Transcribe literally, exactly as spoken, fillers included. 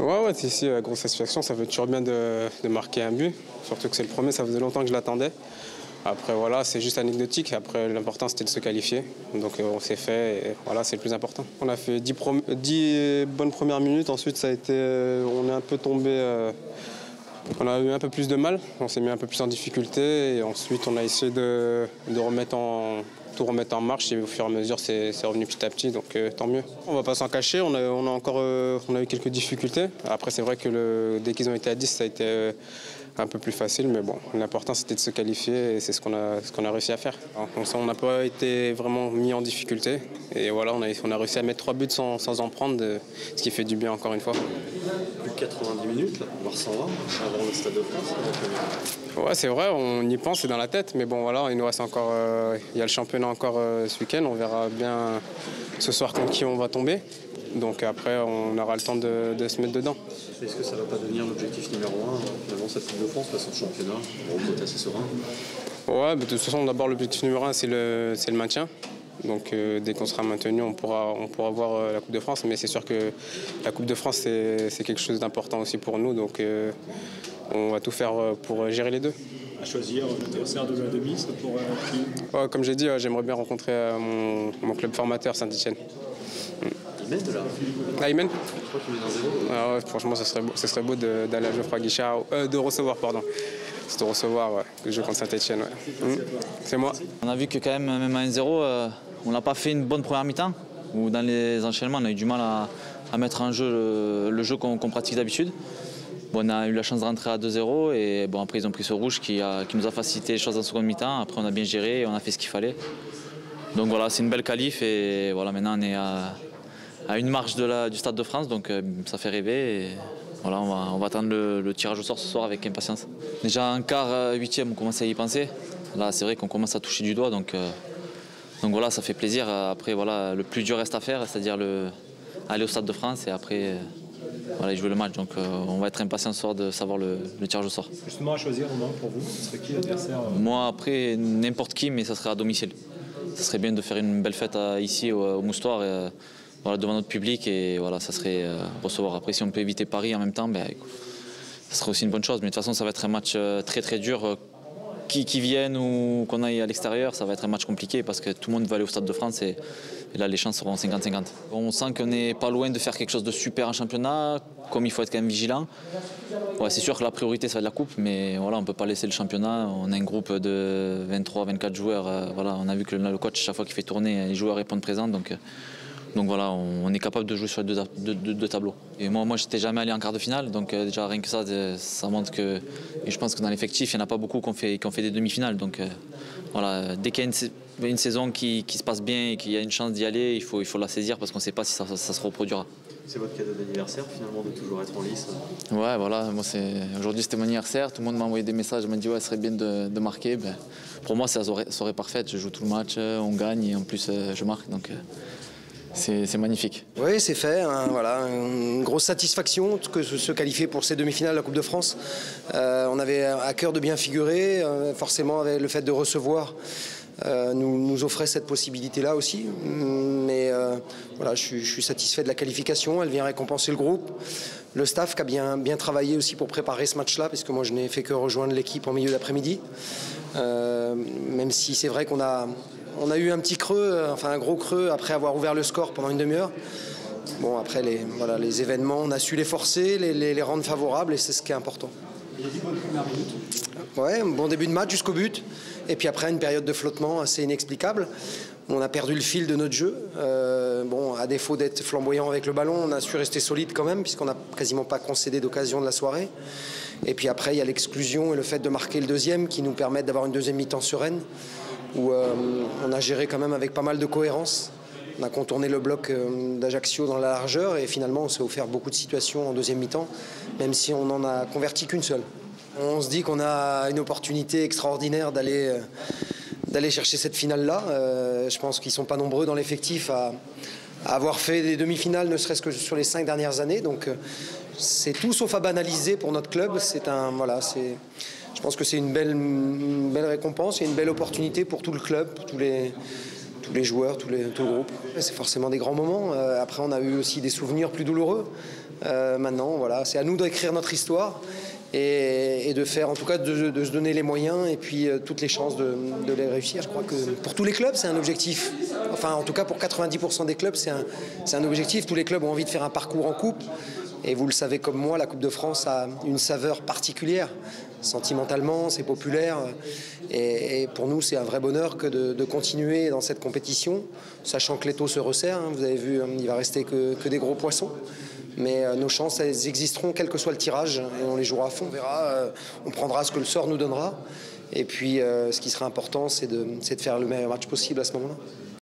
Ouais, ouais, c'est ici, euh, grosse satisfaction. Ça fait toujours bien de, de marquer un but. Surtout que c'est le premier, ça faisait longtemps que je l'attendais. Après, voilà, c'est juste anecdotique. Après, l'important, c'était de se qualifier. Donc, euh, on s'est fait et voilà, c'est le plus important. On a fait dix, prom- dix bonnes premières minutes. Ensuite, ça a été, euh, on est un peu tombé. Euh, on a eu un peu plus de mal. On s'est mis un peu plus en difficulté. Et ensuite, on a essayé de, de remettre en, tout remettre en marche. Et au fur et à mesure, c'est, c'est revenu petit à petit. Donc, euh, tant mieux. On ne va pas s'en cacher. On a, on a encore euh, on a eu quelques difficultés. Après, c'est vrai que le, dès qu'ils ont été à dix, ça a été euh, un peu plus facile, mais bon, l'important c'était de se qualifier et c'est ce qu'on a, ce qu'on a réussi à faire. On n'a pas été vraiment mis en difficulté et voilà, on a, on a réussi à mettre trois buts sans, sans en prendre, ce qui fait du bien encore une fois. Plus de quatre-vingt-dix minutes, là, voire cent vingt avant le Stade de France. Ouais, c'est vrai, on y pense, c'est dans la tête, mais bon voilà, il nous reste encore, euh, il y a le championnat encore euh, ce week-end, on verra bien ce soir contre qui on va tomber. Donc après, on aura le temps de, de se mettre dedans. Est-ce que ça ne va pas devenir l'objectif numéro un, finalement, cette Coupe de France, face au championnat? On va assez serein. Ouais, mais de toute façon, d'abord, l'objectif numéro un, c'est le, c'est le maintien. Donc euh, dès qu'on sera maintenu, on pourra, on pourra voir euh, la Coupe de France. Mais c'est sûr que la Coupe de France, c'est, c'est quelque chose d'important aussi pour nous. Donc euh, on va tout faire pour gérer les deux. À choisir l'adversaire de la demi, c'est pour euh, qui? Ouais, comme j'ai dit, j'aimerais bien rencontrer euh, mon, mon club formateur, Saint-Etienne. Il mène de là. Ah, il mène? Je crois qu'il mène un zéro. Ah ouais, franchement, ce serait beau, ce serait beau de, d'aller à Geoffroy Guichard, euh, de recevoir, pardon. C'est de recevoir, ouais, le jeu contre Saint-Etienne. Ouais. Mmh. C'est moi. On a vu que quand même, même à un zéro, euh, on n'a pas fait une bonne première mi-temps, où dans les enchaînements, on a eu du mal à, à mettre en jeu le, le jeu qu'on, qu'on pratique d'habitude. Bon, on a eu la chance de rentrer à deux zéro et bon, après ils ont pris ce rouge qui, a, qui nous a facilité les choses en seconde mi-temps. Après on a bien géré et on a fait ce qu'il fallait. Donc voilà, c'est une belle qualif et voilà, maintenant on est à, à une marche de la, du Stade de France, donc euh, ça fait rêver. Et voilà, on va, on va attendre le, le tirage au sort ce soir avec impatience. Déjà en quart, huitième, on commence à y penser. Là c'est vrai qu'on commence à toucher du doigt, donc, euh, donc voilà, ça fait plaisir. Après voilà, le plus dur reste à faire, c'est-à-dire le, aller au Stade de France et après voilà, jouer le match. Donc euh, on va être impatient ce soir de savoir le, le tirage au sort. Justement à choisir, Romain, pour vous, ce serait qui l'adversaire? Moi après, n'importe qui, mais ça serait à domicile. Ça serait bien de faire une belle fête à, ici au, au Moustoir, et, euh, voilà, devant notre public, et voilà, ça serait euh, recevoir. Après si on peut éviter Paris en même temps, ben, ça serait aussi une bonne chose. Mais de toute façon ça va être un match euh, très très dur. Qui, qui vienne ou qu'on aille à l'extérieur, ça va être un match compliqué parce que tout le monde va aller au Stade de France et, et là les chances seront cinquante cinquante. On sent qu'on n'est pas loin de faire quelque chose de super en championnat, comme il faut être quand même vigilant. Ouais, c'est sûr que la priorité ça va être la coupe, mais voilà, on ne peut pas laisser le championnat. On a un groupe de vingt-trois vingt-quatre joueurs, euh, voilà, on a vu que le, le coach chaque fois qu'il fait tourner, les joueurs répondent présents. Donc, donc voilà, on, on est capable de jouer sur les deux, deux, deux, deux tableaux. Et moi, moi je n'étais jamais allé en quart de finale, donc euh, déjà rien que ça, ça montre que, et je pense que dans l'effectif, il n'y en a pas beaucoup qui ont fait, qui ont fait des demi-finales. Donc euh, voilà, dès qu'il y a une, une saison qui, qui se passe bien et qu'il y a une chance d'y aller, il faut, il faut la saisir parce qu'on ne sait pas si ça, ça, ça se reproduira. C'est votre cadeau d'anniversaire finalement de toujours être en lice? Ouais, voilà, moi c'est aujourd'hui c'était mon anniversaire, tout le monde m'a envoyé des messages, m'a dit ouais, ce serait bien de, de marquer. Ben, pour moi, c'est la soirée, soirée parfaite, je joue tout le match, on gagne et en plus je marque. Donc, C'est, c'est magnifique. Oui, c'est fait. Hein, voilà, une grosse satisfaction que se qualifier pour ces demi-finales de la Coupe de France. Euh, on avait à cœur de bien figurer. Euh, forcément, avec le fait de recevoir euh, nous, nous offrait cette possibilité-là aussi. Mais euh, voilà, je suis, je suis satisfait de la qualification. Elle vient récompenser le groupe. Le staff qui a bien, bien travaillé aussi pour préparer ce match-là, parce que moi, je n'ai fait que rejoindre l'équipe en milieu d'après-midi. Euh, même si c'est vrai qu'on a... On a eu un petit creux, enfin un gros creux après avoir ouvert le score pendant une demi-heure. Bon, après les, voilà, les événements, on a su les forcer, les, les, les rendre favorables et c'est ce qui est important. Il y a dix bonnes premières minutes. Ouais, un bon début de match jusqu'au but. Et puis après une période de flottement assez inexplicable. On a perdu le fil de notre jeu. Euh, bon, à défaut d'être flamboyant avec le ballon, on a su rester solide quand même puisqu'on n'a quasiment pas concédé d'occasion de la soirée. Et puis après, il y a l'exclusion et le fait de marquer le deuxième qui nous permettent d'avoir une deuxième mi-temps sereine, où euh, on a géré quand même avec pas mal de cohérence. On a contourné le bloc euh, d'Ajaccio dans la largeur et finalement on s'est offert beaucoup de situations en deuxième mi-temps, même si on n'en a converti qu'une seule. On se dit qu'on a une opportunité extraordinaire d'aller euh, d'aller chercher cette finale-là. Euh, je pense qu'ils ne sont pas nombreux dans l'effectif à, à avoir fait des demi-finales, ne serait-ce que sur les cinq dernières années. Donc euh, c'est tout sauf à banaliser pour notre club. C'est un, voilà, c'est, je pense que c'est une belle, une belle récompense et une belle opportunité pour tout le club, pour tous les, tous les joueurs, tous les, tout le groupe. C'est forcément des grands moments. Euh, après, on a eu aussi des souvenirs plus douloureux. Euh, maintenant, voilà, c'est à nous d'écrire notre histoire et, et de faire, en tout cas, de, de se donner les moyens et puis euh, toutes les chances de, de les réussir. Je crois que pour tous les clubs, c'est un objectif. Enfin, en tout cas, pour quatre-vingt-dix pour cent des clubs, c'est un, c'est un objectif. Tous les clubs ont envie de faire un parcours en coupe. Et vous le savez comme moi, la Coupe de France a une saveur particulière. Sentimentalement, c'est populaire. Et, et pour nous, c'est un vrai bonheur que de, de continuer dans cette compétition, sachant que l'étau se resserre. Hein, vous avez vu, il va rester que, que des gros poissons. Mais euh, nos chances, elles existeront quel que soit le tirage. Et on les jouera à fond. On verra, euh, on prendra ce que le sort nous donnera. Et puis, euh, ce qui sera important, c'est de, c'est de faire le meilleur match possible à ce moment-là.